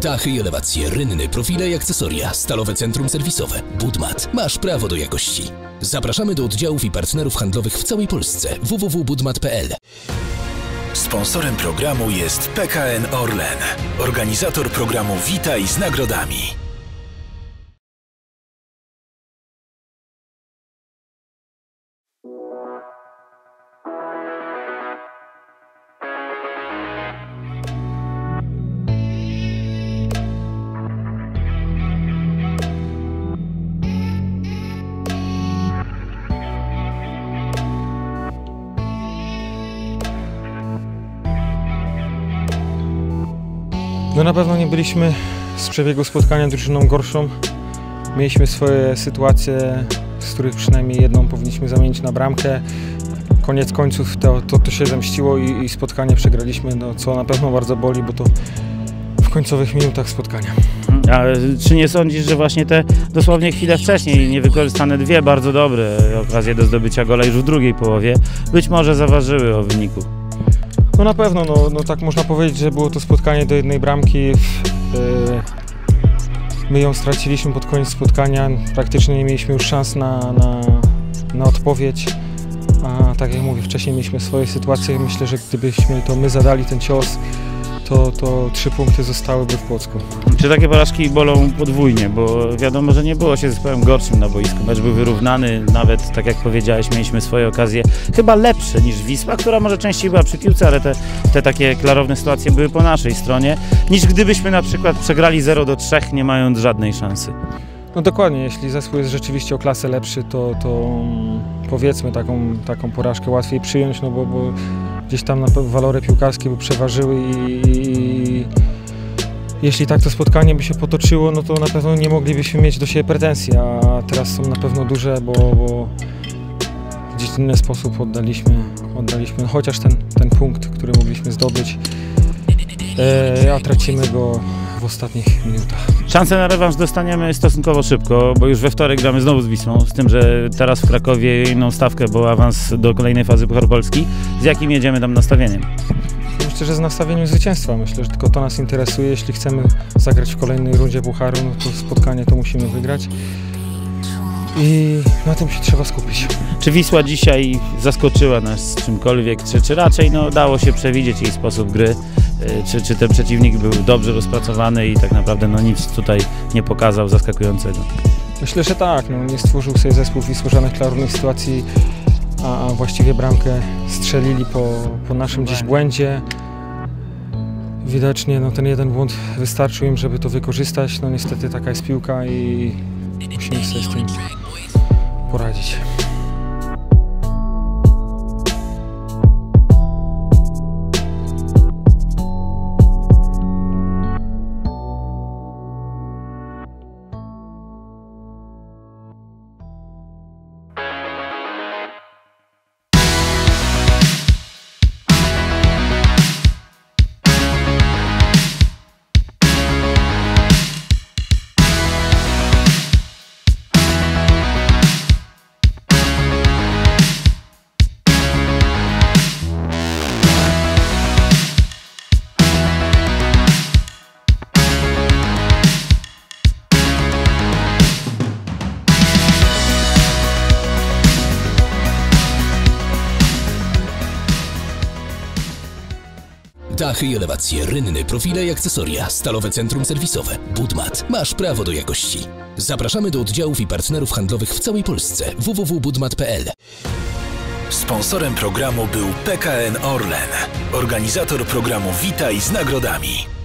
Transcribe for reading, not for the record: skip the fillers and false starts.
Dachy i elewacje, rynny, profile i akcesoria, stalowe centrum serwisowe. Budmat. Masz prawo do jakości. Zapraszamy do oddziałów i partnerów handlowych w całej Polsce. www.budmat.pl. Sponsorem programu jest PKN Orlen, organizator programu Witaj z nagrodami. No na pewno nie byliśmy z przebiegu spotkania drużyną gorszą. Mieliśmy swoje sytuacje, z których przynajmniej jedną powinniśmy zamienić na bramkę. Koniec końców to się zemściło i spotkanie przegraliśmy, no, co na pewno bardzo boli, bo to w końcowych minutach spotkania. A czy nie sądzisz, że właśnie te dosłownie chwilę wcześniej niewykorzystane dwie bardzo dobre okazje do zdobycia gola już w drugiej połowie być może zaważyły o wyniku? No na pewno, no tak można powiedzieć, że było to spotkanie do jednej bramki. My ją straciliśmy pod koniec spotkania, praktycznie nie mieliśmy już szans na odpowiedź. A tak jak mówię, wcześniej mieliśmy swoje sytuacje. Myślę, że gdybyśmy to my zadali ten cios, to 3 punkty zostałyby w Płocku. Czy takie porażki bolą podwójnie, bo wiadomo, że nie było się zespołem gorszym na boisku. Mecz był wyrównany, nawet tak jak powiedziałeś, mieliśmy swoje okazje chyba lepsze niż Wisła, która może częściej była przy piłce, ale te takie klarowne sytuacje były po naszej stronie, niż gdybyśmy na przykład przegrali 0-3, nie mając żadnej szansy. No dokładnie, jeśli zespół jest rzeczywiście o klasę lepszy, to powiedzmy taką porażkę łatwiej przyjąć, no bo gdzieś tam na pewno walory piłkarskie by przeważyły i jeśli tak to spotkanie by się potoczyło, no to na pewno nie moglibyśmy mieć do siebie pretensji, a teraz są na pewno duże, bo gdzieś w inny sposób oddaliśmy chociaż ten punkt, który mogliśmy zdobyć, a tracimy go w ostatnich minutach. Szansę na rewanż dostaniemy stosunkowo szybko, bo już we wtorek gramy znowu z Wisłą, z tym, że teraz w Krakowie inną stawkę, bo awans do kolejnej fazy Pucharu Polski. Z jakim jedziemy tam nastawieniem? Myślę, że z nastawieniem zwycięstwa. Myślę, że tylko to nas interesuje. Jeśli chcemy zagrać w kolejnej rundzie Pucharu, no to spotkanie to musimy wygrać. I na tym się trzeba skupić. Czy Wisła dzisiaj zaskoczyła nas czymkolwiek, czy raczej dało się przewidzieć jej sposób gry? Czy ten przeciwnik był dobrze rozpracowany i tak naprawdę nic tutaj nie pokazał zaskakującego? Myślę, że tak. Nie stworzył sobie zespół Wisły żadnych klarownych sytuacji, a właściwie bramkę strzelili po naszym gdzieś błędzie. Widocznie ten jeden błąd wystarczył im, żeby to wykorzystać. Niestety taka jest piłka i musimy sobie z tym poradzić. Dachy i elewacje, rynny, profile i akcesoria, stalowe centrum serwisowe. Budmat. Masz prawo do jakości. Zapraszamy do oddziałów i partnerów handlowych w całej Polsce. www.budmat.pl. Sponsorem programu był PKN Orlen, organizator programu Witaj z nagrodami.